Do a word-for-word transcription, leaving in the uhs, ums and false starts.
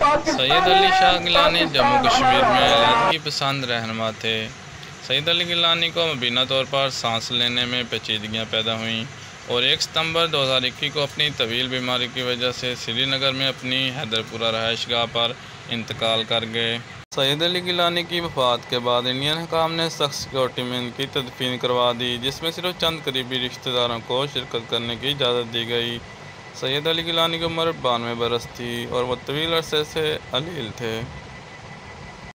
सैयद अली शाह गिलानी जम्मू कश्मीर में अलहदगी पसंद रहनुमा थे। सैयद अली गिलानी को मुबीना तौर पर सांस लेने में पेचीदगियाँ पैदा हुईं और एक सितंबर दो हज़ार इक्कीस को अपनी तवील बीमारी की वजह से श्रीनगर में अपनी हैदरपुरा रहायशगाह पर इंतकाल कर गए। सैयद अली गिलानी की वफ़ात के बाद इंडियन हुकाम ने सख्त सिक्योरिटी में इनकी तदफीन करवा दी, जिसमें सिर्फ चंद करीबी रिश्तेदारों को शिरकत करने की इजाज़त दी गई। सैयद अली गिलानी की उम्र बानवे बरस थी और वह तवील अरसे से अलील थे।